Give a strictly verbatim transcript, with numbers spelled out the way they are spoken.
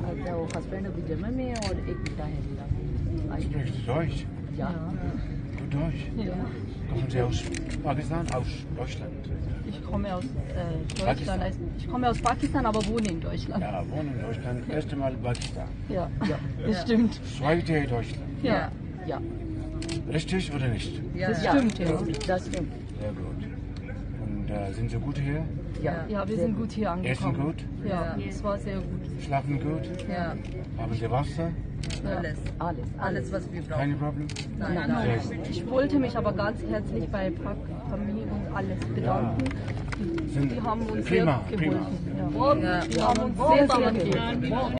अच्छा वो हस्बैंड अभी जर्मन में है और एक बेटा है मेरा। Sprichst du Deutsch? Ja. Du Deutsch? Ja. Kommen Sie aus Pakistan? Aus Deutschland? Ich komme aus äh, Deutschland. Ich komme aus Pakistan, aber wohne in Deutschland. Ja, wohnen in Deutschland. Erste Mal Pakistan. Ja, ja, das stimmt. Zweite Deutschland. Ja, Ja. Richtig oder nicht? Ja, das stimmt. Ja, das stimmt. Sehr gut. Und äh, sind Sie gut hier? Ja. ja wir sind gut hier Essen angekommen. gut? Ja, es war sehr gut. Schlafen gut? Ja, Haben Sie Wasser? Ja. alles. Alles, Alles, was wir brauchen. Keine Problem? Nein, Nein. nein. Sehr gut. Ich wollte mich aber ganz herzlich bei Pack, Familie und alles bedanken. Die, Sind die haben uns prima, sehr prima. geholfen. Ja. Ja. Die haben uns sehr, sehr geholfen.